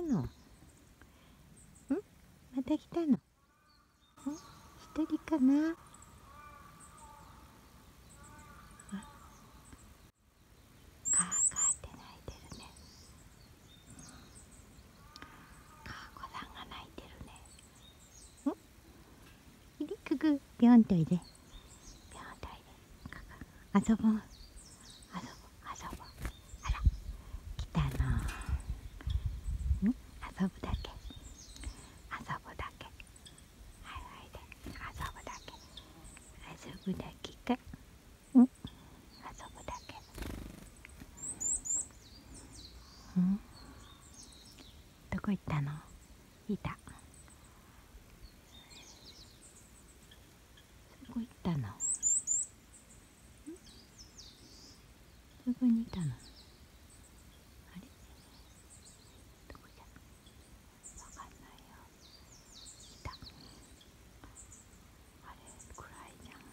の？また来たの？一人かな？カーカーって鳴いてるね。カーコさんが鳴いてるね。ククピョンといで。ピョンといで。遊ぼう。遊ぼう。あら、来たの。遊ぶだけ。はいはいで。遊ぶだけか。遊ぶだけ。どこ行ったの？いた。そこ行ったの？そこにいたの？あれ？どこじゃ？わかんないよ。いた。あれ、暗いじゃん。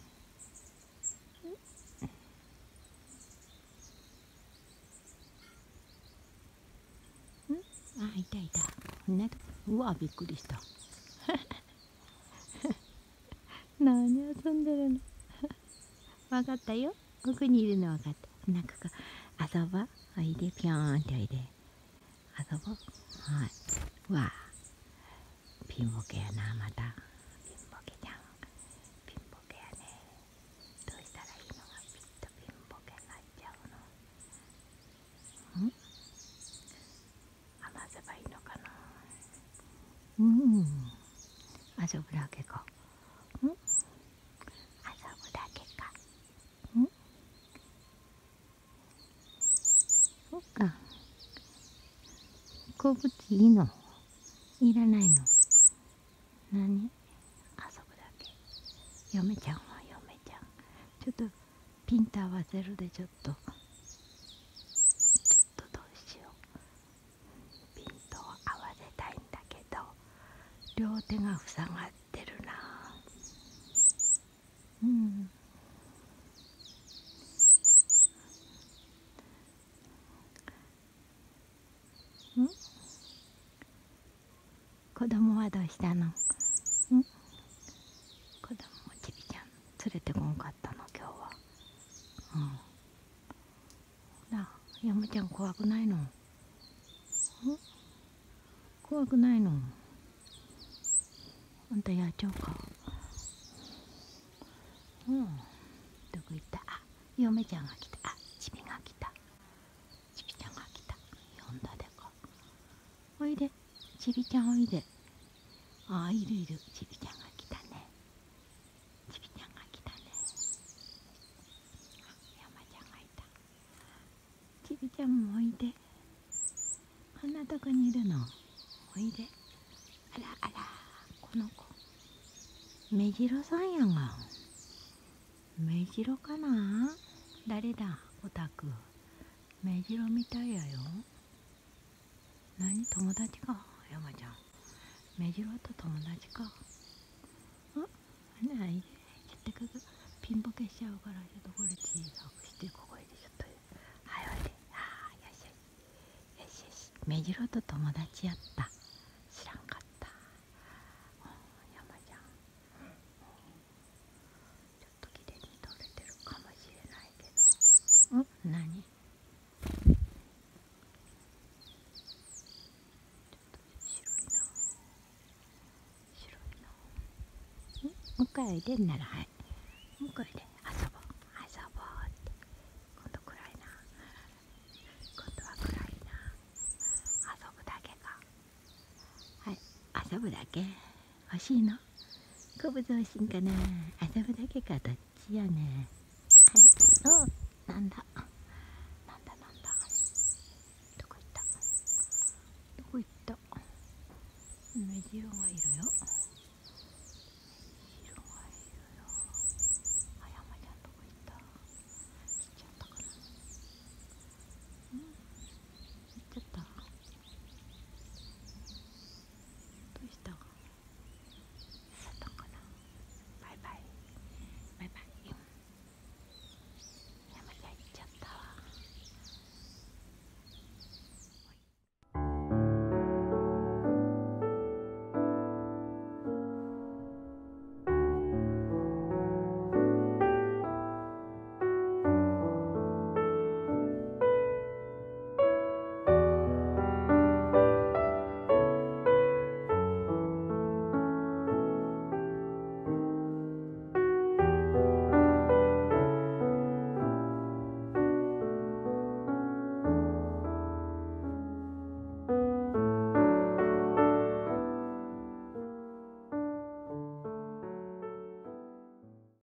いた。うわ、びっくりした。何遊んでるの？わかったよ。ここにいるのわかった。なんか遊ぼう。おいで、ぴょーんっておいで。遊ぼう。はい。わあ。ピンボケやな、また。ピンボケじゃん。ピンボケやね。どうしたらいいのがピッとピンボケになっちゃうの？話せばいいのかな？遊ぶだけか。遊ぶだけか。そっか。好物いいの？いらないの？何？遊ぶだけ。嫁ちゃんは嫁ちゃん。ちょっとピンと合わせるで、ちょっとどうしよう。ピンと合わせたいんだけど、両手が塞がってるな。子供はどうしたの？子供ちびちゃん連れてこんかったの今日は。なあ、山ちゃん怖くないの？怖くないの？あんたやっちゃうか。どこ行った？嫁ちゃんが来た。ちびが来た。ちびちゃんが来た。呼んだでか。おいで、ちびちゃんおいで。いる。ちびちゃんが来たね。ちびちゃんが来たね。山ちゃんがいた。ちびちゃんもおいで。こんなとこにいるの？おいで。あら、この子。メジロさんやが。メジロかな？誰だ、おたく。メジロみたいやよ。何、友達か、山ちゃん。メジロと友達か。ない。ちょっとピンボケしちゃうから、ちょっとこれ小さくして、ここへちょっと。はい、おいで。よし。メジロと友達やった。知らんかった。山ちゃん。ちょっときれいに撮れてるかもしれないけど。何？向かいでんなら、はい。向かいで遊ぼうって。今度は暗いな。遊ぶだけか。はい、遊ぶだけ。欲しいの？好物欲しいんかな。遊ぶだけか、どっちやね。はい。なんだ。どこ行った？メジロがいるよ。